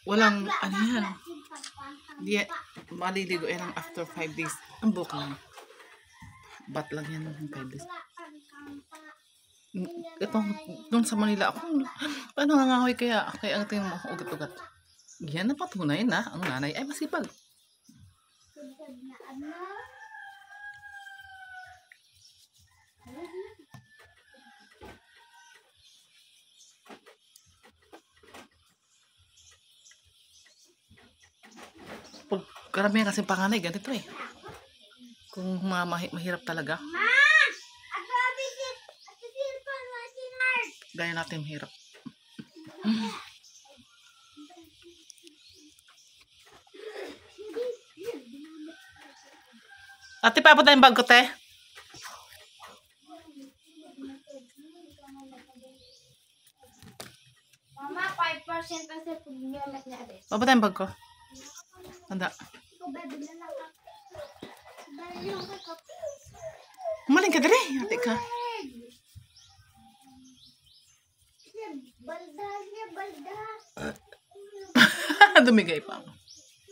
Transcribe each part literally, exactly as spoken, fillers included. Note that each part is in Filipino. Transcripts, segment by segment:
Walang, ano yan. Di, maliligo yan after five days. Ang buhok lang. Bat lang yan ng five days. Ito, doon sa Manila ako, ano nangangahoy kaya, kaya ang tingin mo, ugat-ugat. Yan na patunay na ang nanay ay masipag. Pag karamihan kasi panganay, ganito eh. Kung mga mahi mahirap talaga. Gaya natin mahirap. Ate, papunta tayong bag ko, te. Mama, five percent kasi pag-gamit niya rin. Papunta tayong bag ko. Tanda. Maling ka dali. Ate ka. Balda niya, balda. Dumigay pa ako.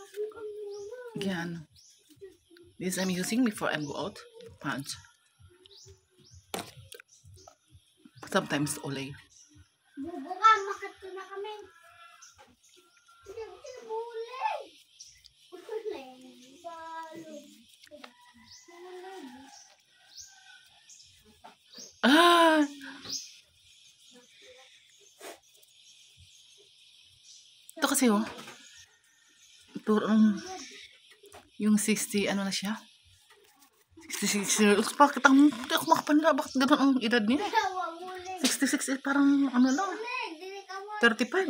Yan. This I'm using before I go out. Pants. Sometimes olay. Bubo ka, makato na kami. Bulay. Bulay. Ah! Ito kasi oh. Ito um, yung sixty, ano na siya? sixty-six years. Bakit ang, hindi ako makapanila. Bakit gano'n ang edad niya? sixty-six eh, parang ano lang. thirty-five.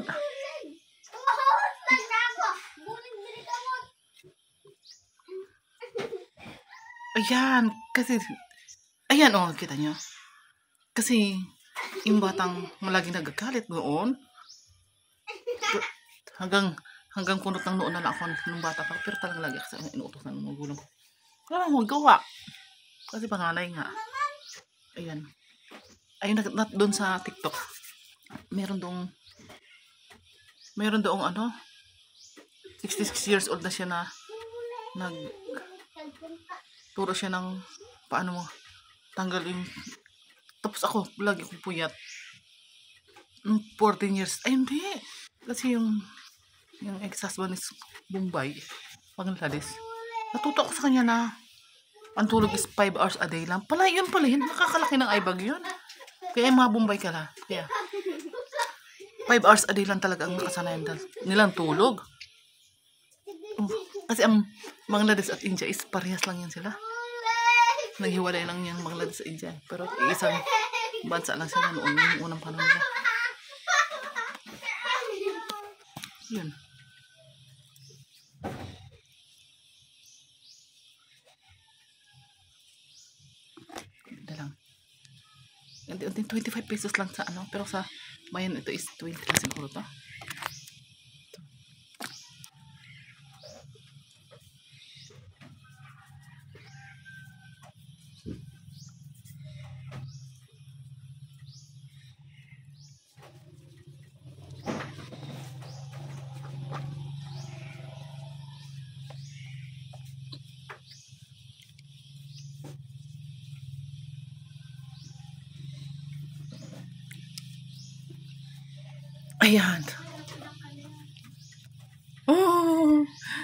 Ayan. Kasi, ayan oh, kita nyo. Kasi, yung batang malaging nagagalit noon. Hanggang, hanggang kunot ng noon na lang ako nung bata pa. Pero talagang lagi kasi inuutosan ng mga gulang ko. Wala akong magawa. Kasi panganay nga. Ayan. Ayun, not doon sa TikTok. Meron doong, meron doong ano, sixty-six years old na siya na, nag, turo siya ng, paano mo, tanggal yung, tapos ako, lagi akong puyat. Nung fourteen years, ay hindi. Kasi yung, yung ex-husband is Bombay, Bangladesh. Natuto ako sa kanya na, ang tulog is five hours a day lang. Pala, yun pala yun. Nakakalaki ng eyebag yun. Kaya mga Bombay ka lang. Kaya, five hours a day lang talaga ang nakasanayan nilang tulog. Kasi ang Bangladesh at India is parehas lang yan sila. Naghiwalay lang yan Bangladesh at India. Pero isang bansa lang sila noon yung unang panahon nila. Yun. Ganda lang. twenty-five pesos lang sa ano. Pero sa bayan ito is twenty lang siguro to. Ayan. Oh!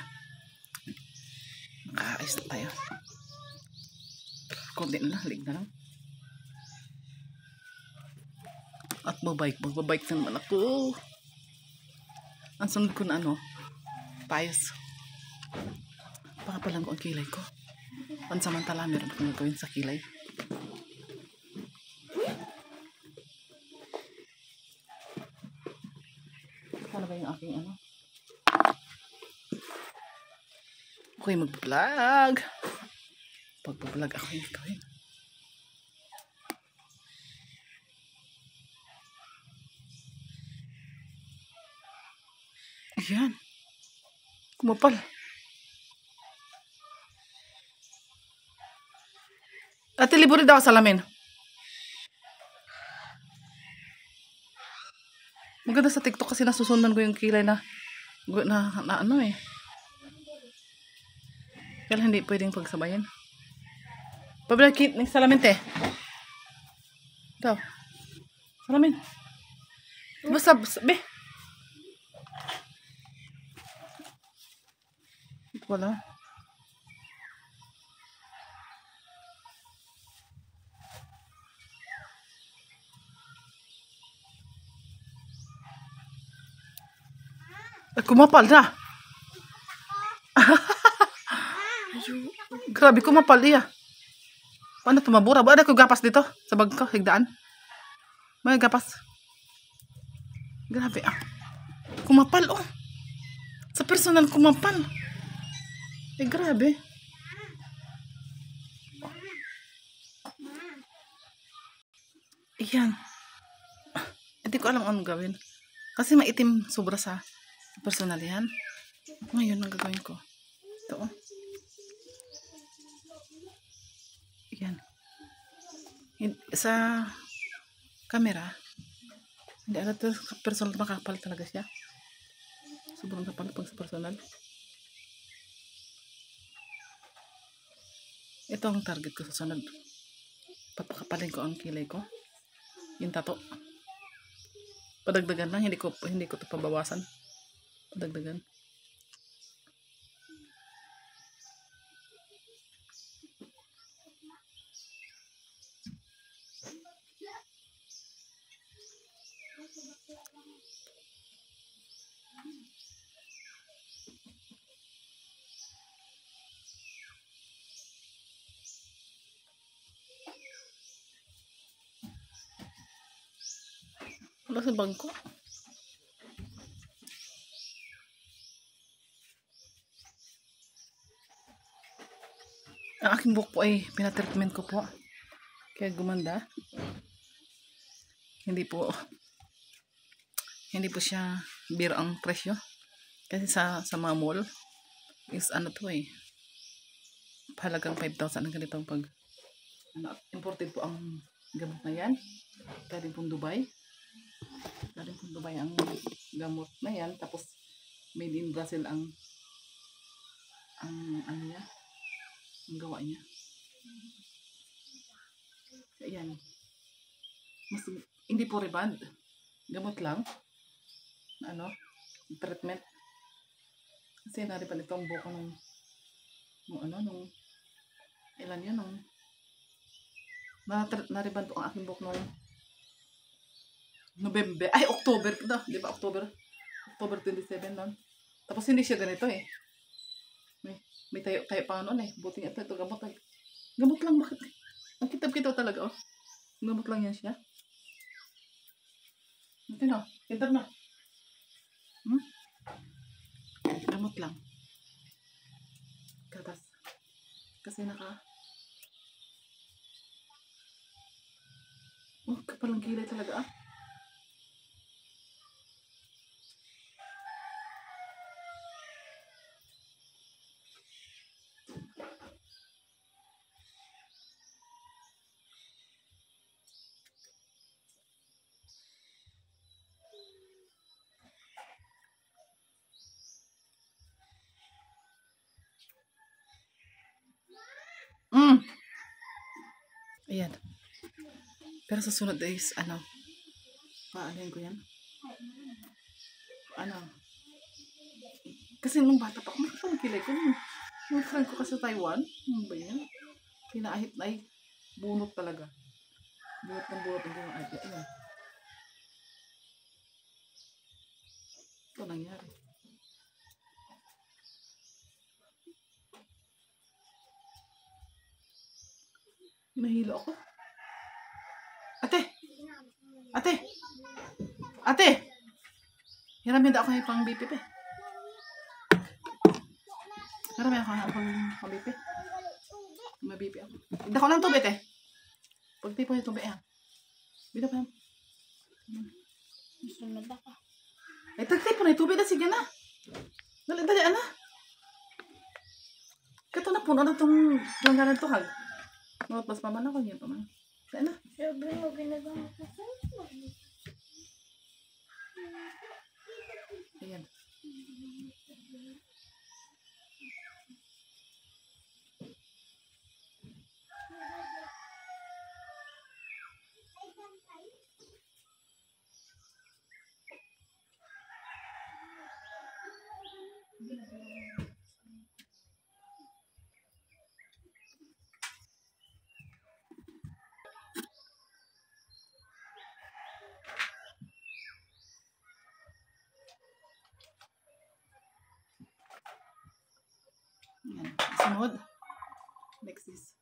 Nakaayos na tayo. Kunti na lang. Halig na lang. At babike. Magbabike na naman ako. Ang sunod ko na ano, payos. Pakapalan ko ang kilay ko. Pansamantala, meron akong gagawin sa kilay. Ano ba yung aking ano? Okay, mag-vlog. Pag-vlog ako yung gawin. Ayan. Kumapal. Ate, liburin daw sa salamin. Maganda sa TikTok kasi nasusundan ko yung kilay na Gu- Na, na ano eh. Kaya hindi pwedeng pagsabayan. Pabalakit ng salamin te. Ito. Salamin. Basta, basta, be. Ito wala. Eh, kumapal na. Grabe, kumapal iya. Paano tumabura? Ba ada ko gapas dito? Sa bag ko, higdaan. May gapas. Grabe ah. Kumapal oh. Sa personal kumapal. Eh grabe. Iyan. Hindi ko alam anong gawin. Kasi maitim sobra sa personal yan. Ngayon, ang gagawin ko. Ito oh. Yan. Sa camera, hindi alam ito, personal makapal talaga siya. Sobrang kapal pag sa personal. Ito ang target ko sa sunod. Papakapalin ko ang kilay ko. Yung tato. Padagdagan lang, hindi ko hindi ko ito pabawasan. Padagdagan. Wala sa bangko. Ang aking buhok po ay pinatreatment ko po. Kaya gumanda. Hindi po hindi po siya biro ang presyo. Kasi sa sa mga mall is ano to eh. Halagang five thousand ang ganitong pag ano, imported po ang gamot na yan. Galing pong Dubai. Galing pong Dubai ang gamot na yan. Tapos made in Brazil ang ang ano niya, ang gawa niya. Ayan. Mas, hindi po reband. Gamot lang. Ano? Treatment. Kasi nariban ito ang buko nung nung ano, nung ilan yun, nung na, nariban to ang aking buhok nung November, ay October, no, di ba October? October twenty-seven nun. Tapos hindi siya ganito eh. May, may tayo, tayo pa noon eh. Buti nga ito, ito gamot eh. Gamot lang, bakit? Ang kitab-kitaw talaga oh. Gamot lang yan siya. Ito na, kitab na. Hmm? Gamot lang. Katas. Kasi naka oh, kapalang kilay talaga ah. Mm. Ayan. Pero sa sunod is, ano, paalayin ko yan. Ano, kasi nung bata pa ako, makapang kilay ko. Nung friend ko kasi sa Taiwan, ano ba yan? Pinaahit na ay, bunot talaga. Bunot ng bunot ng bunot. Ay, ayan. Ito nangyari. Nahilo ako. Ate! Ate! Ate! Hiramin daw ako yung pang B P P. Hiramin ako yung pang B P P. May B P ako. Hindi ko lang tubig eh. Pagtipo yung tubig eh. Bida pa yan. Sunod ako. Ay, tagtipo na yung tubig na. Sige na. Dali, dali, ana. Kato na puno na itong langganan to hag. Mas mama na ko niya pa man. Dali na. Sabi mo, ginagamit ko sa Ayan. Yan. Sunod. Next is.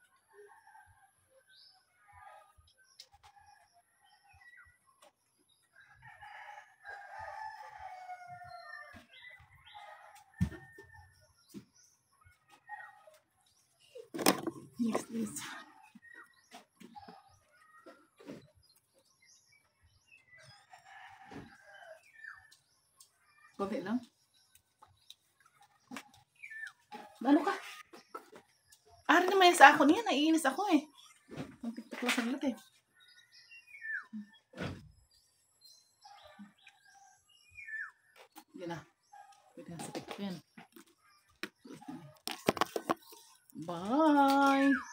Next is. Konti lang. Ano ka? Ari naman sa ako niya. Naiinis ako eh. Ang tiktok lang saglit eh. Yan na. Pwede na sa tiktok yan. Bye!